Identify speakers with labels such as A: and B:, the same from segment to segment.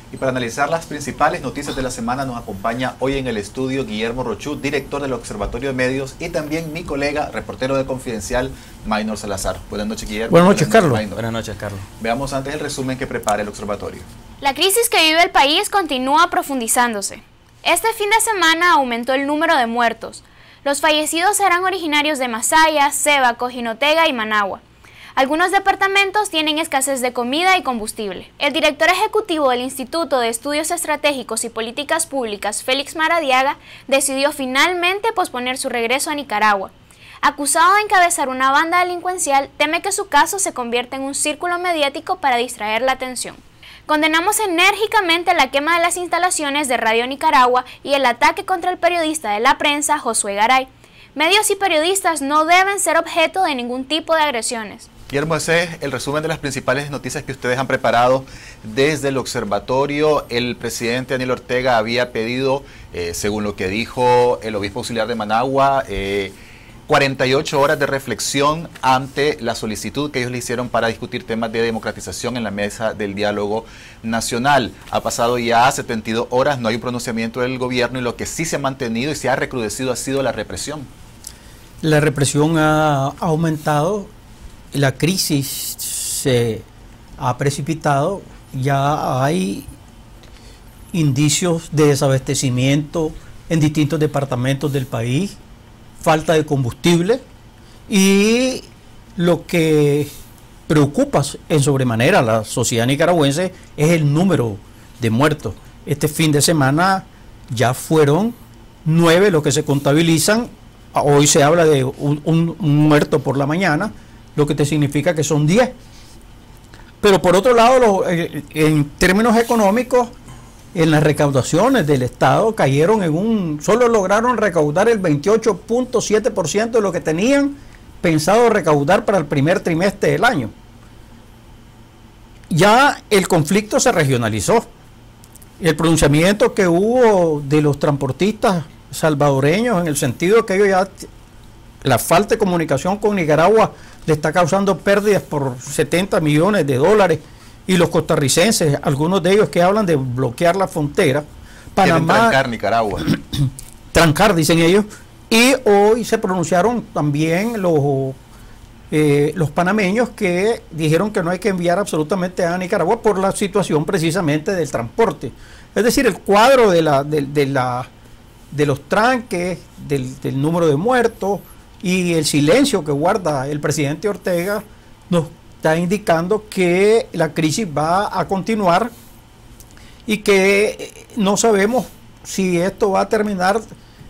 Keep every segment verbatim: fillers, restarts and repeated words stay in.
A: Y para analizar las principales noticias de la semana nos acompaña hoy en el estudio Guillermo Rochú, director del Observatorio de Medios, y también mi colega, reportero de Confidencial, Maynor Salazar. Buenas noches, Guillermo.
B: Buenas noches, Carlos.
A: Maynor.
C: Buenas noches, Carlos.
A: Veamos antes el resumen que prepara el Observatorio.
D: La crisis que vive el país continúa profundizándose. Este fin de semana aumentó el número de muertos. Los fallecidos serán originarios de Masaya, Sébaco, Jinotega y Managua. Algunos departamentos tienen escasez de comida y combustible. El director ejecutivo del Instituto de Estudios Estratégicos y Políticas Públicas, Félix Maradiaga, decidió finalmente posponer su regreso a Nicaragua. Acusado de encabezar una banda delincuencial, teme que su caso se convierta en un círculo mediático para distraer la atención. Condenamos enérgicamente la quema de las instalaciones de Radio Nicaragua y el ataque contra el periodista de la prensa, Josué Garay. Medios y periodistas no deben ser objeto de ningún tipo de agresiones.
A: Guillermo, ese es el resumen de las principales noticias que ustedes han preparado desde el observatorio. El presidente Daniel Ortega había pedido, eh, según lo que dijo el obispo auxiliar de Managua, eh, cuarenta y ocho horas de reflexión ante la solicitud que ellos le hicieron para discutir temas de democratización en la mesa del diálogo nacional. Ha pasado ya setenta y dos horas, no hay un pronunciamiento del gobierno y lo que sí se ha mantenido y se ha recrudecido ha sido la represión.
B: La represión ha aumentado. La crisis se ha precipitado, ya hay indicios de desabastecimiento en distintos departamentos del país, falta de combustible y lo que preocupa en sobremanera a la sociedad nicaragüense es el número de muertos. Este fin de semana ya fueron nueve los que se contabilizan, hoy se habla de un, un, un muerto por la mañana, lo que te significa que son diez. Pero por otro lado, lo, eh, en términos económicos, en las recaudaciones del Estado cayeron en un... Solo lograron recaudar el veintiocho punto siete por ciento de lo que tenían pensado recaudar para el primer trimestre del año. Ya el conflicto se regionalizó. El pronunciamiento que hubo de los transportistas salvadoreños en el sentido que ellos ya... La falta de comunicación con Nicaragua le está causando pérdidas por setenta millones de dólares y los costarricenses, algunos de ellos que hablan de bloquear la frontera. Panamá,
A: trancar Nicaragua.
B: Trancar, dicen ellos. Y hoy se pronunciaron también los, eh, los panameños que dijeron que no hay que enviar absolutamente a Nicaragua por la situación precisamente del transporte. Es decir, el cuadro de, la, de, de, la, de los tranques, del, del número de muertos, y el silencio que guarda el presidente Ortega nos está indicando que la crisis va a continuar y que no sabemos si esto va a terminar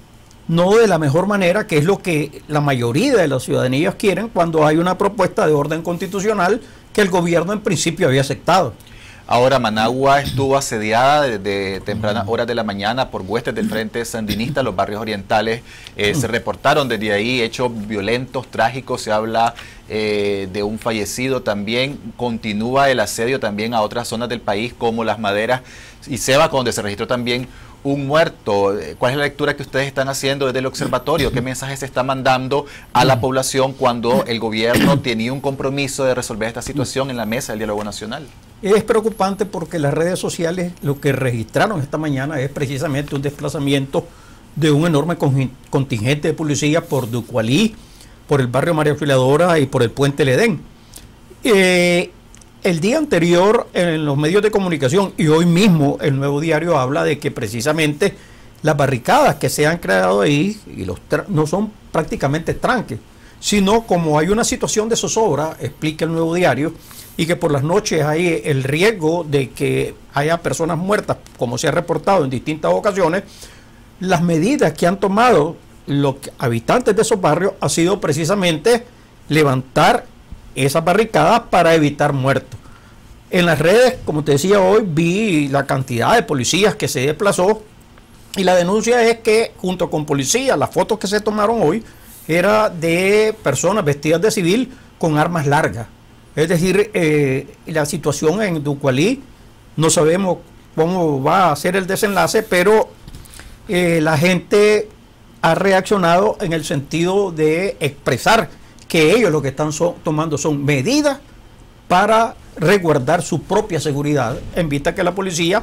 B: no de la mejor manera, que es lo que la mayoría de las ciudadanías quieren cuando hay una propuesta de orden constitucional que el gobierno en principio había aceptado.
A: Ahora, Managua estuvo asediada desde tempranas horas de la mañana por huestes del Frente Sandinista. Los barrios orientales eh, se reportaron desde ahí hechos violentos, trágicos. Se habla eh, de un fallecido también. Continúa el asedio también a otras zonas del país como Las Maderas y Sébaco, donde se registró también un muerto. ¿Cuál es la lectura que ustedes están haciendo desde el observatorio? ¿Qué mensaje se está mandando a la población cuando el gobierno tenía un compromiso de resolver esta situación en la mesa del diálogo nacional?
B: Es preocupante porque las redes sociales lo que registraron esta mañana es precisamente un desplazamiento de un enorme contingente de policías por Ducualí, por el barrio María Auxiliadora y por el puente El Edén. Eh, el día anterior en los medios de comunicación y hoy mismo el Nuevo Diario habla de que precisamente las barricadas que se han creado ahí y los no son prácticamente tranques, sino como hay una situación de zozobra, explica el Nuevo Diario, y que por las noches hay el riesgo de que haya personas muertas, como se ha reportado en distintas ocasiones. Las medidas que han tomado los habitantes de esos barrios ha sido precisamente levantar esas barricadas para evitar muertos. En las redes, como te decía hoy, vi la cantidad de policías que se desplazó y la denuncia es que junto con policías, las fotos que se tomaron hoy era de personas vestidas de civil con armas largas. Es decir, eh, la situación en Ducualí, no sabemos cómo va a ser el desenlace, pero eh, la gente ha reaccionado en el sentido de expresar que ellos lo que están so, tomando son medidas para resguardar su propia seguridad, en vista que la policía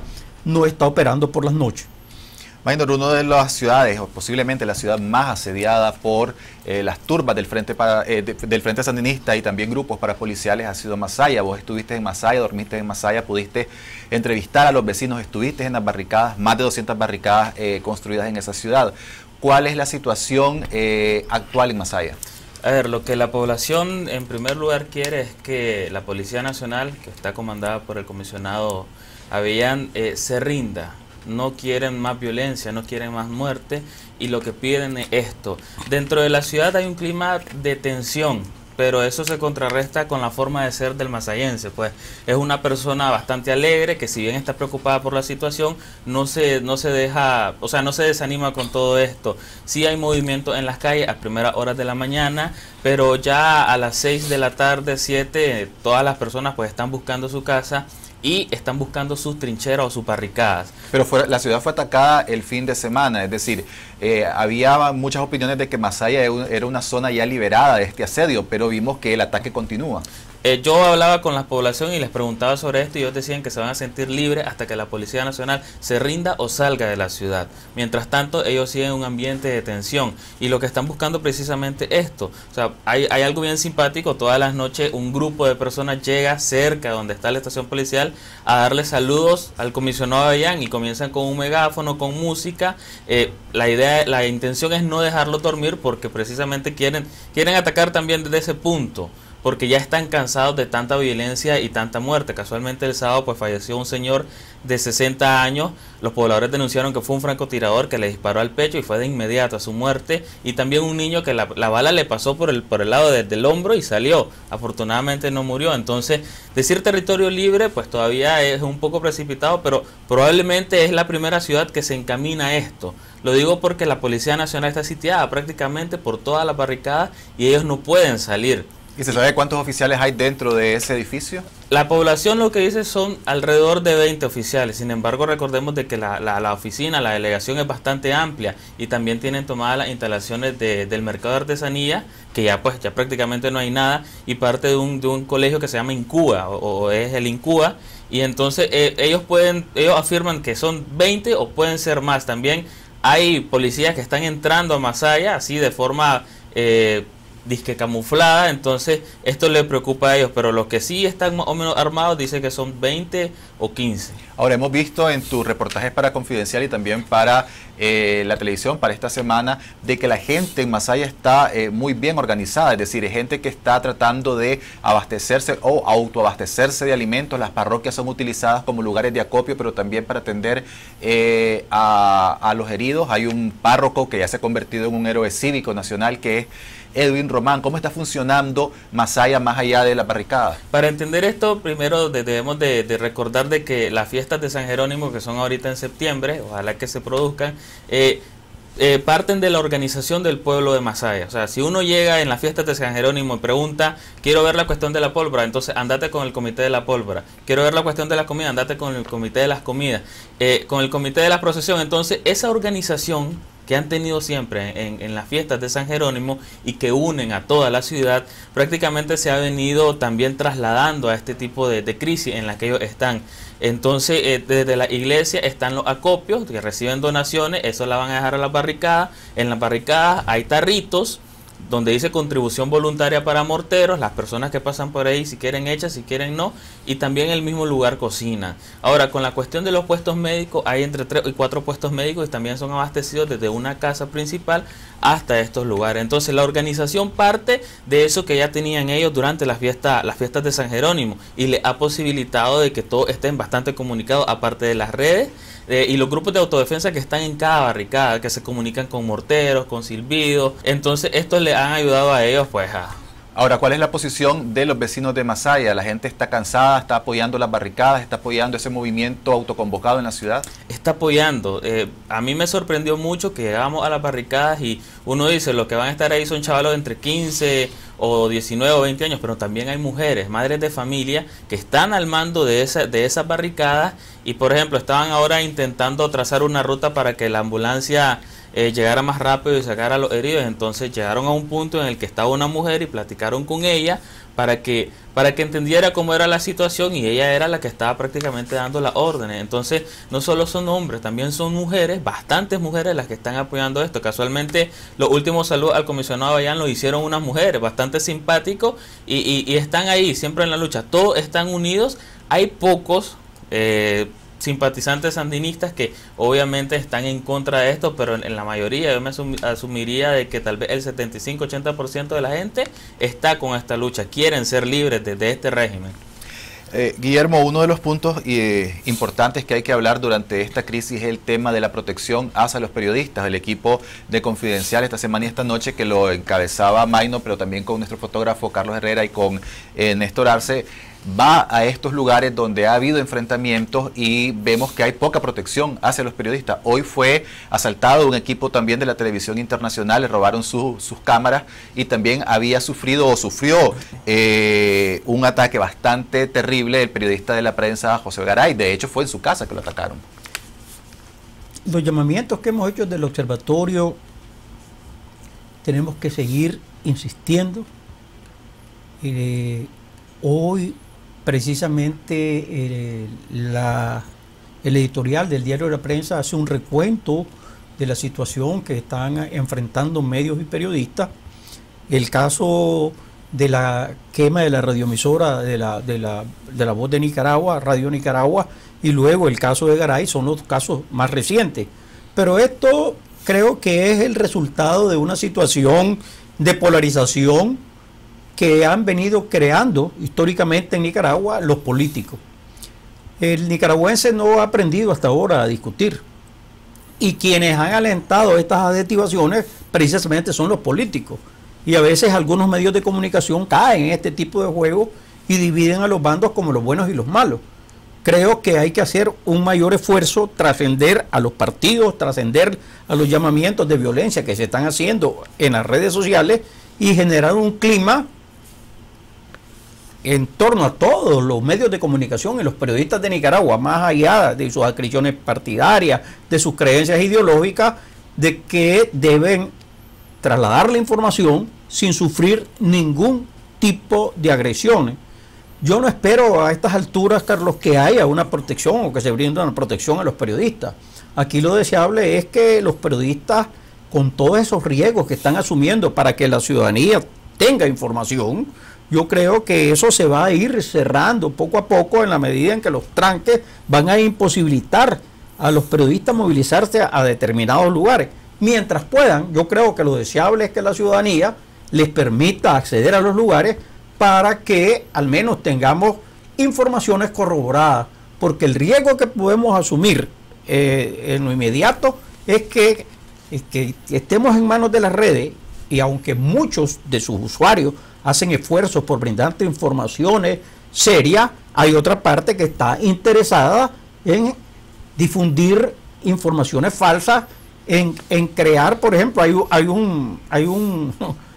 B: no está operando por las noches.
A: Maynor, una de las ciudades, o posiblemente la ciudad más asediada por eh, las turbas del Frente para, eh, de, del Frente Sandinista y también grupos parapoliciales, ha sido Masaya. Vos estuviste en Masaya, dormiste en Masaya, pudiste entrevistar a los vecinos, estuviste en las barricadas, más de doscientas barricadas eh, construidas en esa ciudad. ¿Cuál es la situación eh, actual en Masaya?
C: A ver, lo que la población en primer lugar quiere es que la Policía Nacional, que está comandada por el comisionado Avellán, eh, se rinda. No quieren más violencia, no quieren más muerte, y lo que piden es esto. Dentro de la ciudad hay un clima de tensión, pero eso se contrarresta con la forma de ser del masayense. Pues es una persona bastante alegre, que si bien está preocupada por la situación, no se, no se deja, o sea, no se desanima con todo esto. Sí hay movimiento en las calles a primeras horas de la mañana, pero ya a las seis de la tarde, siete, todas las personas pues están buscando su casa y están buscando sus trincheras o sus barricadas.
A: Pero fue, la ciudad fue atacada el fin de semana, es decir, eh, había muchas opiniones de que Masaya era una zona ya liberada de este asedio, pero vimos que el ataque continúa.
C: Eh, yo hablaba con la población y les preguntaba sobre esto, y ellos decían que se van a sentir libres hasta que la Policía Nacional se rinda o salga de la ciudad. Mientras tanto, ellos siguen un ambiente de tensión, y lo que están buscando precisamente esto. O sea, hay, hay algo bien simpático. Todas las noches un grupo de personas llega cerca donde está la estación policial a darle saludos al comisionado Avellán, y comienzan con un megáfono, con música. Eh, la idea, la intención es no dejarlo dormir, porque precisamente quieren, quieren atacar también desde ese punto, porque ya están cansados de tanta violencia y tanta muerte. Casualmente el sábado pues falleció un señor de sesenta años. Los pobladores denunciaron que fue un francotirador que le disparó al pecho y fue de inmediato a su muerte, y también un niño que la, la bala le pasó por el, por el lado de, del hombro y salió. Afortunadamente no murió. Entonces, decir territorio libre pues todavía es un poco precipitado, pero probablemente es la primera ciudad que se encamina a esto. Lo digo porque la Policía Nacional está sitiada prácticamente por todas las barricadas y ellos no pueden salir.
A: ¿Y se sabe cuántos oficiales hay dentro de ese edificio?
C: La población lo que dice son alrededor de veinte oficiales. Sin embargo, recordemos de que la, la, la oficina, la delegación es bastante amplia, y también tienen tomadas las instalaciones de, del mercado de artesanía, que ya pues ya prácticamente no hay nada, y parte de un, de un colegio que se llama Incuba, o, o es el Incuba, y entonces eh, ellos pueden, ellos afirman que son veinte o pueden ser más. También hay policías que están entrando a Masaya así de forma eh, disque camuflada, entonces esto le preocupa a ellos, pero los que sí están más o menos armados dicen que son veinte o quince.
A: Ahora, hemos visto en tus reportajes para Confidencial y también para eh, la televisión, para esta semana, de que la gente en Masaya está eh, muy bien organizada, es decir, hay gente que está tratando de abastecerse o autoabastecerse de alimentos. Las parroquias son utilizadas como lugares de acopio, pero también para atender eh, a, a los heridos. Hay un párroco que ya se ha convertido en un héroe cívico nacional, que es Edwin Román. ¿Cómo está funcionando Masaya más allá de la barricada?
C: Para entender esto, primero debemos de, de recordar de que las fiestas de San Jerónimo, que son ahorita en septiembre, ojalá que se produzcan, eh, eh, parten de la organización del pueblo de Masaya. O sea, si uno llega en las fiestas de San Jerónimo y pregunta, quiero ver la cuestión de la pólvora, entonces andate con el comité de la pólvora. Quiero ver la cuestión de la comida, andate con el comité de las comidas. Eh, con el comité de la procesión. Entonces, esa organización que han tenido siempre en, en las fiestas de San Jerónimo y que unen a toda la ciudad, prácticamente se ha venido también trasladando a este tipo de, de crisis en la que ellos están. Entonces, eh, desde la iglesia están los acopios que reciben donaciones, eso la van a dejar a las barricadas. En las barricadas hay tarritos donde dice contribución voluntaria para morteros, las personas que pasan por ahí, si quieren echan, si quieren no, y también el mismo lugar cocina. Ahora, con la cuestión de los puestos médicos, hay entre tres y cuatro puestos médicos y también son abastecidos desde una casa principal hasta estos lugares. Entonces, la organización parte de eso que ya tenían ellos durante las fiestas, las fiestas de San Jerónimo, y le ha posibilitado de que todos estén bastante comunicados, aparte de las redes eh, y los grupos de autodefensa que están en cada barricada, que se comunican con morteros, con silbidos. Entonces, esto le han ayudado a ellos pues a...
A: Ahora, ¿cuál es la posición de los vecinos de Masaya? ¿La gente está cansada, está apoyando las barricadas, está apoyando ese movimiento autoconvocado en la ciudad?
C: Está apoyando. Eh, a mí me sorprendió mucho que llegamos a las barricadas y uno dice, los que van a estar ahí son chavalos de entre quince o diecinueve o veinte años, pero también hay mujeres, madres de familia, que están al mando de, esa, de esas barricadas y, por ejemplo, estaban ahora intentando trazar una ruta para que la ambulancia Eh, llegara más rápido y sacara a los heridos. Entonces llegaron a un punto en el que estaba una mujer y platicaron con ella para que para que entendiera cómo era la situación, y ella era la que estaba prácticamente dando las órdenes. Entonces, no solo son hombres, también son mujeres, bastantes mujeres las que están apoyando esto. Casualmente, los últimos saludos al comisionado Bayán lo hicieron unas mujeres, bastante simpáticos, y, y, y están ahí, siempre en la lucha. Todos están unidos. Hay pocos eh, simpatizantes sandinistas que obviamente están en contra de esto, pero en, en la mayoría yo me asum, asumiría de que tal vez el setenta y cinco a ochenta por ciento de la gente está con esta lucha, quieren ser libres de, de este régimen.
A: Eh, Guillermo, uno de los puntos eh, importantes que hay que hablar durante esta crisis es el tema de la protección hacia los periodistas. El equipo de Confidencial esta semana y esta noche, que lo encabezaba Maino, pero también con nuestro fotógrafo Carlos Herrera y con eh, Néstor Arce, va a estos lugares donde ha habido enfrentamientos y vemos que hay poca protección hacia los periodistas. Hoy fue asaltado un equipo también de la televisión internacional, le robaron su, sus cámaras, y también había sufrido o sufrió eh, un ataque bastante terrible el periodista de la prensa José Garay. De hecho, fue en su casa que lo atacaron.
B: Los llamamientos que hemos hecho del observatorio tenemos que seguir insistiendo. Eh, hoy precisamente eh, la, el editorial del Diario de la Prensa hace un recuento de la situación que están enfrentando medios y periodistas. El caso de la quema de la radioemisora de la, de la, de la Voz de Nicaragua, Radio Nicaragua, y luego el caso de Garay son los casos más recientes. Pero esto creo que es el resultado de una situación de polarización que han venido creando históricamente en Nicaragua los políticos. El nicaragüense no ha aprendido hasta ahora a discutir, y quienes han alentado estas adjetivaciones precisamente son los políticos, y a veces algunos medios de comunicación caen en este tipo de juegos y dividen a los bandos como los buenos y los malos. Creo que hay que hacer un mayor esfuerzo, trascender a los partidos, trascender a los llamamientos de violencia que se están haciendo en las redes sociales, y generar un clima en torno a todos los medios de comunicación y los periodistas de Nicaragua, más allá de sus adscripciones partidarias, de sus creencias ideológicas, de que deben trasladar la información sin sufrir ningún tipo de agresiones. Yo no espero a estas alturas, Carlos, que haya una protección o que se brinde una protección a los periodistas. Aquí lo deseable es que los periodistas, con todos esos riesgos que están asumiendo para que la ciudadanía tenga información, yo creo que eso se va a ir cerrando poco a poco en la medida en que los tranques van a imposibilitar a los periodistas movilizarse a, a determinados lugares. Mientras puedan, yo creo que lo deseable es que la ciudadanía les permita acceder a los lugares para que al menos tengamos informaciones corroboradas, porque el riesgo que podemos asumir eh, en lo inmediato es que, es que estemos en manos de las redes, y aunque muchos de sus usuarios hacen esfuerzos por brindarte informaciones serias, hay otra parte que está interesada en difundir informaciones falsas, en, en crear, por ejemplo, hay, hay un hay un,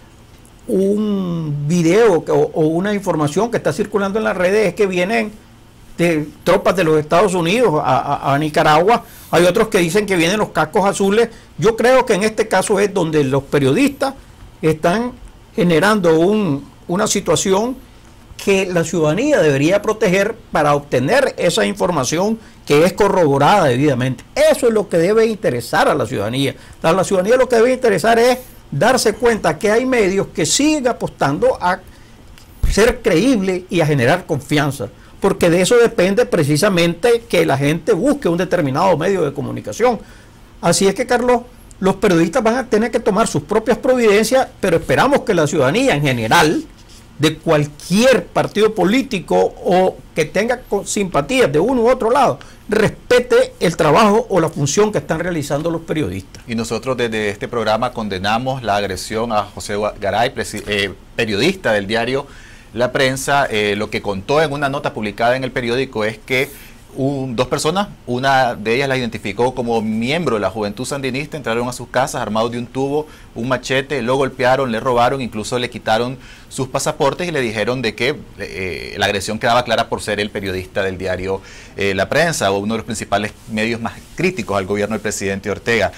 B: un video o, o una información que está circulando en las redes, es que vienen de tropas de los Estados Unidos a, a, a Nicaragua. Hay otros que dicen que vienen los cascos azules. Yo creo que en este caso es donde los periodistas están generando un, una situación que la ciudadanía debería proteger para obtener esa información que es corroborada debidamente. Eso es lo que debe interesar a la ciudadanía. A la ciudadanía lo que debe interesar es darse cuenta que hay medios que siguen apostando a ser creíbles y a generar confianza, porque de eso depende precisamente que la gente busque un determinado medio de comunicación. Así es que, Carlos, los periodistas van a tener que tomar sus propias providencias, pero esperamos que la ciudadanía en general, de cualquier partido político o que tenga simpatías de uno u otro lado, respete el trabajo o la función que están realizando los periodistas.
A: Y nosotros desde este programa condenamos la agresión a José Garay, eh, periodista del diario La Prensa. Eh, lo que contó en una nota publicada en el periódico es que Un, dos personas, una de ellas la identificó como miembro de la Juventud Sandinista, entraron a sus casas armados de un tubo, un machete, lo golpearon, le robaron, incluso le quitaron sus pasaportes y le dijeron de que eh, la agresión quedaba clara por ser el periodista del diario eh, La Prensa, o uno de los principales medios más críticos al gobierno del presidente Ortega.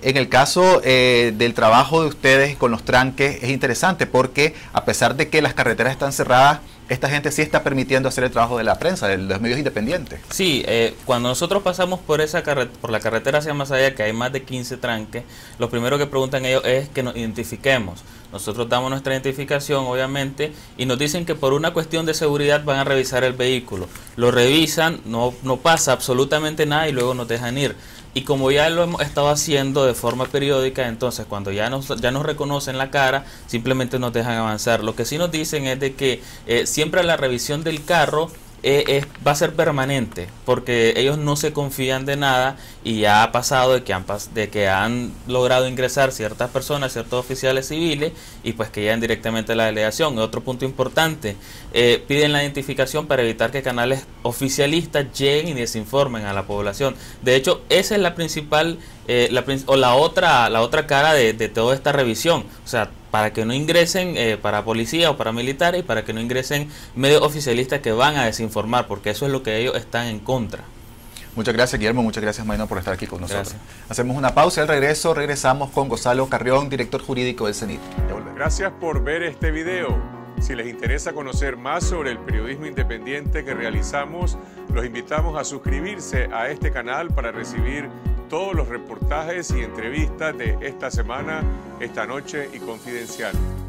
A: En el caso eh, del trabajo de ustedes con los tranques es interesante porque a pesar de que las carreteras están cerradas, esta gente sí está permitiendo hacer el trabajo de la prensa, de los medios independientes.
C: Sí, eh, cuando nosotros pasamos por esa carre por la carretera hacia Masaya, que hay más de quince tranques, lo primero que preguntan ellos es que nos identifiquemos. Nosotros damos nuestra identificación, obviamente, y nos dicen que por una cuestión de seguridad van a revisar el vehículo. Lo revisan, no, no pasa absolutamente nada y luego nos dejan ir. Y como ya lo hemos estado haciendo de forma periódica, entonces cuando ya nos, ya nos reconocen la cara, simplemente nos dejan avanzar. Lo que sí nos dicen es de que eh, siempre la revisión del carro eh, es, va a ser permanente, porque ellos no se confían de nada y ya ha pasado de que han, de que han logrado ingresar ciertas personas, ciertos oficiales civiles y pues que llegan directamente a la delegación. Y otro punto importante, eh, piden la identificación para evitar que canales oficialistas lleguen y desinformen a la población. De hecho, esa es la principal eh, la, o la otra la otra cara de, de toda esta revisión, o sea, para que no ingresen eh, para policía o para militares y para que no ingresen medios oficialistas que van a desinformar, porque eso es lo que ellos están en contra.
A: Muchas gracias, Guillermo, muchas gracias, Maynor, por estar aquí con nosotros.
C: Gracias.
A: Hacemos una pausa y al regreso regresamos con Gonzalo Carrión, director jurídico del CENIT.
E: Gracias por ver este video. Si les interesa conocer más sobre el periodismo independiente que realizamos, los invitamos a suscribirse a este canal para recibir todos los reportajes y entrevistas de esta semana, esta noche y Confidencial.